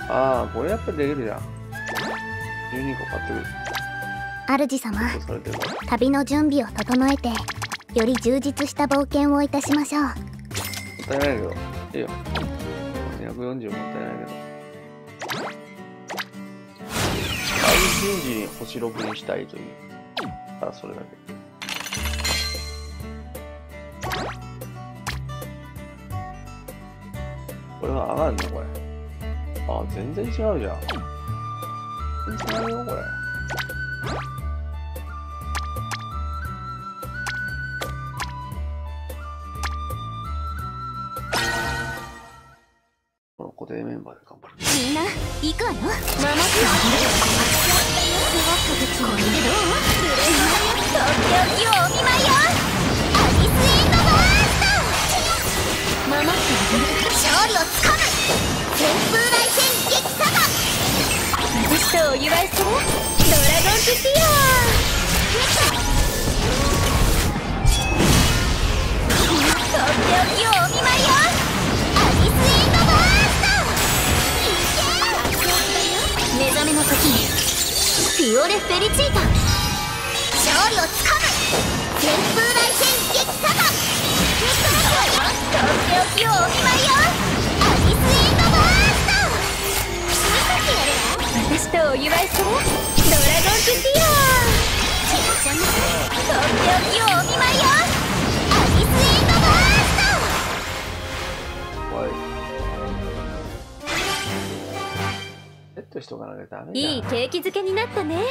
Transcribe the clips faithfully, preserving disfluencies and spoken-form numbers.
ああ、これやっぱりできるじゃん。じゅうにこ買ってくる。 主様、旅の準備を整えてより充実した冒険をいたしましょう。 もったいないけど、いいよ。にひゃくよんじゅうもったいないけど。アイ人事に星ろくにしたいという。ただそれだけ。これは上がるのこれ。あ、全然違うじゃん。全然違うよ、これ。この固定メンバーで頑張る。 みんな、行くわよ。ママスこれでどう？とっておきをお見舞いよ。アリスエンドバースト。ママス勝利をつかむ。旋風雷戦激サバ。私とお祝いするドラゴンズティアとっておきをお見舞いよ。アリスエンドバースト。目覚めの時にフィオレ・フェリチータ勝利をつかむ。旋風雷戦激サバ。とっておきをお見舞いよ。アリスエンドバースト。私とお祝いするドラゴンズティアとっておきをお見舞いよ。アリスエンドバースト。 はい。セットしとかなきゃダメじゃん。 いい景気づけになったね。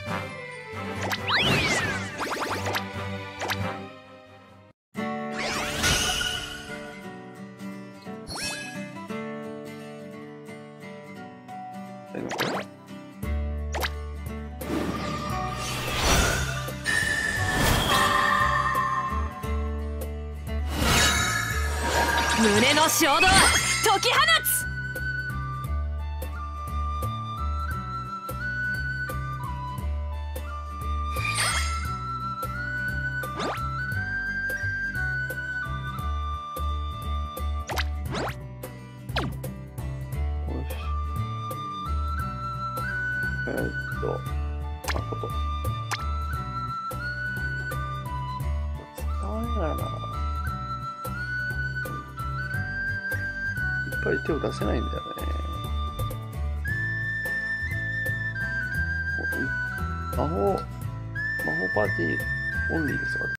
胸の衝動解き放つ。 えー、っと、まこと。使わないからな。いっぱい手を出せないんだよね。魔法、魔法パーティーオンリーですとか